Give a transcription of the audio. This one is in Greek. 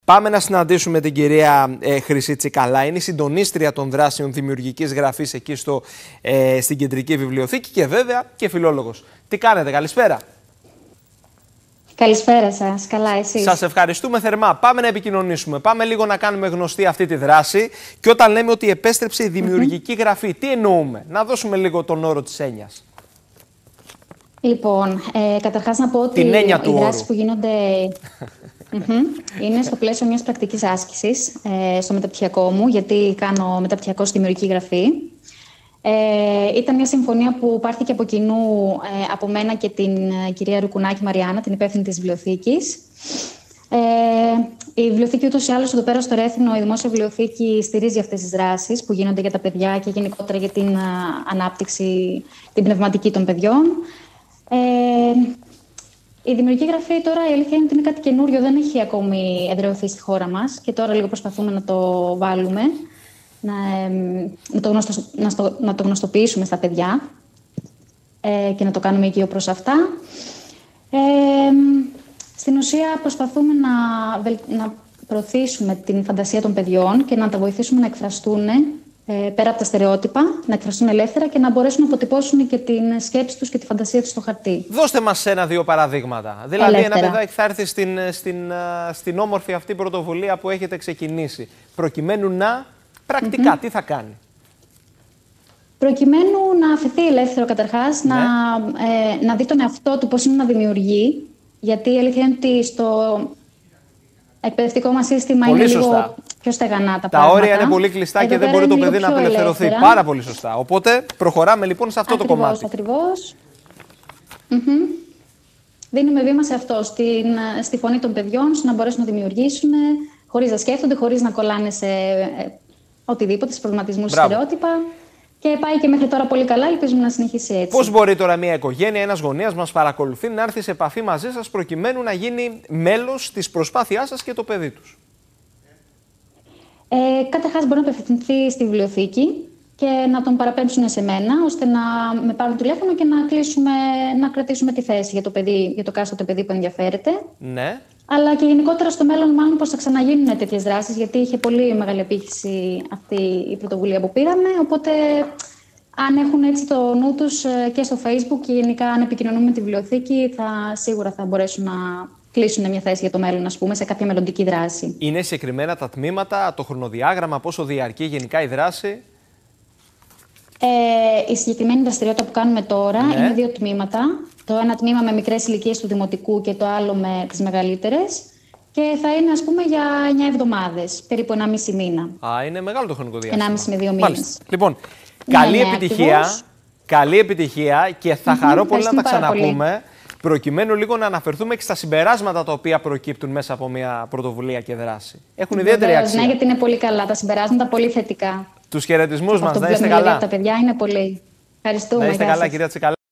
Πάμε να συναντήσουμε την κυρία Χρυσή Τσικαλά. Είναι η συντονίστρια των δράσεων δημιουργικής γραφής εκεί στην Κεντρική Βιβλιοθήκη και βέβαια και φιλόλογος. Τι κάνετε, καλησπέρα. Καλησπέρα σας. Καλά, εσείς? Σας ευχαριστούμε θερμά. Πάμε να επικοινωνήσουμε. Πάμε λίγο να κάνουμε γνωστή αυτή τη δράση. Και όταν λέμε ότι επέστρεψε η δημιουργική γραφή, τι εννοούμε? Να δώσουμε λίγο τον όρο της έννοιας. Λοιπόν, καταρχάς να πω ότι οι δράσεις που γίνονται είναι στο πλαίσιο μιας πρακτικής άσκησης στο μεταπτυχιακό μου, γιατί κάνω μεταπτυχιακό στη δημιουργική γραφή. Ήταν μια συμφωνία που πάρθηκε από κοινού από μένα και την κυρία Ρουκουνάκη Μαριάννα, την υπεύθυνη της βιβλιοθήκης. Η βιβλιοθήκη ούτως ή άλλως εδώ πέρα στο Ρέθινο, η Δημόσια Βιβλιοθήκη στηρίζει αυτές τις δράσεις που γίνονται για τα παιδιά και γενικότερα για την ανάπτυξη, την πνευματική των παιδιών. Η δημιουργική γραφή τώρα, η αλήθεια είναι ότι είναι κάτι καινούριο, δεν έχει ακόμη εδραιωθεί στη χώρα μας και τώρα λίγο προσπαθούμε να το βάλουμε, να το γνωστοποιήσουμε στα παιδιά και να το κάνουμε οικείο προς αυτά. Στην ουσία προσπαθούμε να προωθήσουμε την φαντασία των παιδιών και να τα βοηθήσουμε να εκφραστούν πέρα από τα στερεότυπα, να εκφραστούν ελεύθερα και να μπορέσουν να αποτυπώσουν και την σκέψη τους και τη φαντασία τους στο χαρτί. Δώστε μας ένα-δύο παραδείγματα. Δηλαδή, ελεύθερα. Ένα παιδάκι θα έρθει στην όμορφη αυτή πρωτοβουλία που έχετε ξεκινήσει, προκειμένου να πρακτικά τι θα κάνει? Προκειμένου να αφαιθεί ελεύθερο καταρχάς, να δει τον εαυτό του πώς είναι να δημιουργεί, γιατί η αλήθεια είναι ότι στο εκπαιδευτικό μας σύστημα είναι λίγο πιο στεγανά τα πράγματα. Τα όρια είναι πολύ κλειστά και δεν μπορεί το παιδί να απελευθερωθεί. Πάρα πολύ σωστά. Οπότε προχωράμε λοιπόν σε αυτό το κομμάτι. Ακριβώς. Δίνουμε βήμα σε αυτό, στη φωνή των παιδιών, να μπορέσουν να δημιουργήσουν χωρίς να σκέφτονται, χωρίς να κολλάνε σε οτιδήποτε, σε προβληματισμούς, στερεότυπα. Και πάει και μέχρι τώρα πολύ καλά, ελπίζουμε να συνεχίσει έτσι. Πώς μπορεί τώρα μια οικογένεια, ένας γονέας μας παρακολουθεί, να έρθει σε επαφή μαζί σας προκειμένου να γίνει μέλος της προσπάθειάς σας και το παιδί τους? Καταρχάς μπορεί να απευθυνθεί στη βιβλιοθήκη και να τον παραπέμψουν σε μένα, ώστε να με πάρουν τηλέφωνο και να κρατήσουμε τη θέση για το παιδί, για το κάστοτε παιδί που ενδιαφέρεται. Ναι. Αλλά και γενικότερα στο μέλλον, μάλλον πως θα ξαναγίνουν τέτοιες δράσεις, γιατί είχε πολύ μεγάλη απήχηση αυτή η πρωτοβουλία που πήραμε. Οπότε, αν έχουν έτσι το νου τους και στο Facebook και γενικά αν επικοινωνούμε με τη βιβλιοθήκη, σίγουρα θα μπορέσουν να κλείσουν μια θέση για το μέλλον, ας πούμε, σε κάποια μελλοντική δράση. Είναι συγκεκριμένα τα τμήματα, το χρονοδιάγραμμα, πόσο διαρκεί γενικά η δράση? Η συγκεκριμένη δραστηριότητα που κάνουμε τώρα είναι 2 τμήματα. Το ένα τμήμα με μικρές ηλικίες του δημοτικού και το άλλο με τις μεγαλύτερες. Και θα είναι, ας πούμε, για 9 εβδομάδες, περίπου 1,5 μήνα. Είναι μεγάλο το χρονικό διάστημα. 1,5 με 2 μήνες. Λοιπόν, καλή επιτυχία και θα χαρώ πολύ να τα ξαναπούμε, προκειμένου λίγο να αναφερθούμε και στα συμπεράσματα τα οποία προκύπτουν μέσα από μια πρωτοβουλία και δράση. Έχουν ιδιαίτερη αξία. Ναι, γιατί είναι πολύ καλά τα συμπεράσματα, πολύ θετικά. Τους χαιρετισμούς μας, να είστε καλά. Τα παιδιά είναι πολύ. Ευχαριστούμε. Να είστε καλά, κυρία Τσικαλά.